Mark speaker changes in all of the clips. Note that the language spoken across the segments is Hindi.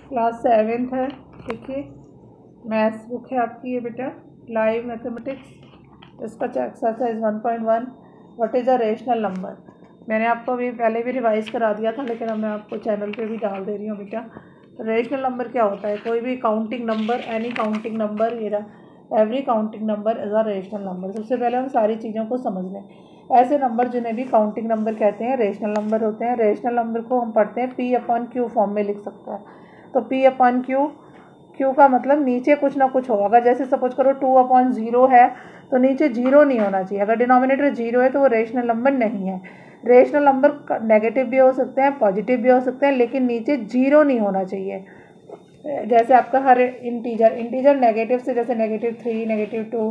Speaker 1: क्लास 7th है। देखिए मैथ्स बुक है आपकी ये बेटा, लाइव मैथमेटिक्स। इसका exercise 1.1 what is a rational number. मैंने आपको अभी पहले भी रिवाइज करा दिया था, लेकिन अब मैं आपको चैनल पे भी डाल दे रही हूँ बेटा। रेशनल नंबर क्या होता है? कोई भी counting number, any counting number, every counting number is a rational number. सबसे पहले हम सारी चीज़ों को समझ लें। ऐसे नंबर जिन्हें भी काउंटिंग नंबर कहते हैं रेशनल नंबर होते हैं। रेशनल नंबर को हम पढ़ते हैं P/Q फॉर्म में लिख सकते हैं। तो P/Q, Q का मतलब नीचे कुछ ना कुछ हो। अगर जैसे सपोज करो 2/0 है तो नीचे जीरो नहीं होना चाहिए। अगर डिनोमिनेटर जीरो है तो वो रेशनल नंबर नहीं है। रेशनल नंबर नेगेटिव भी हो सकते हैं, पॉजिटिव भी हो सकते हैं, लेकिन नीचे जीरो नहीं होना चाहिए। जैसे आपका हर इंटीजर नेगेटिव से, जैसे -3, -2,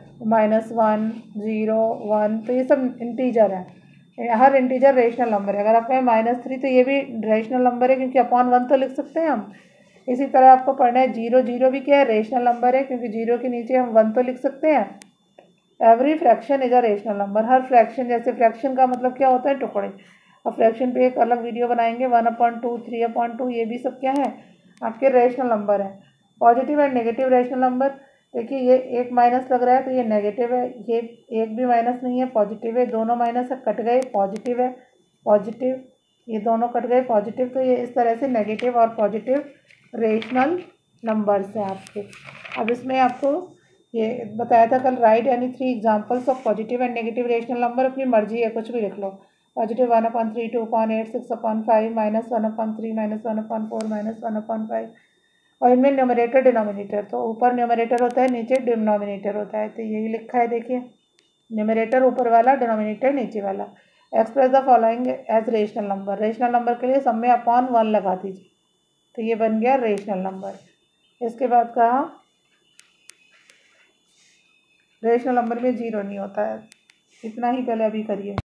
Speaker 1: -1, 0, 1, तो ये सब इंटीजर है। हर इंटीजर रेशनल नंबर है। अगर आप कहें -3 तो ये भी रेशनल नंबर है, क्योंकि /1 तो लिख सकते हैं हम। इसी तरह आपको पढ़ना है 0 भी क्या है? रेशनल नंबर है, क्योंकि 0 के नीचे हम 1 तो लिख सकते हैं। Every fraction is a rational number. हर फ्रैक्शन, जैसे फ्रैक्शन का मतलब क्या होता है? टुकड़े। अब फ्रैक्शन पे एक अलग वीडियो बनाएंगे। 1/2, 3/2, ये भी सब क्या है? आपके रेशनल नंबर है। Positive and negative rational number. देखिए ये एक माइनस लग रहा है तो ये नेगेटिव है, ये एक भी माइनस नहीं है, पॉजिटिव है। दोनों माइनस कट गए, पॉजिटिव है, पॉजिटिव, ये दोनों कट गए, पॉजिटिव। तो ये इस तरह से नेगेटिव और पॉजिटिव रेशनल नंबर्स हैं आपके। अब इसमें आपको ये बताया था कल, right any 3 examples of positive and negative rational number. अपनी मर्जी है, कुछ भी लिख लो। पॉजिटिव 1/3, 2/8, 6/5, -1/3, -1/4, -1/5। और इनमें न्यूमरेटर डिनोमिनेटर, तो ऊपर न्यूमरेटर होता है, नीचे डिनोमिनेटर होता है। तो यही लिखा है, देखिए न्यूमरेटर ऊपर वाला, डिनोमिनेटर नीचे वाला। Express the following as rational number. Rational number के लिए सब में /1 लगा दीजिए, तो ये बन गया रेशनल नंबर। इसके बाद कहा रेशनल नंबर में जीरो नहीं होता है। इतना ही पहले अभी करिए।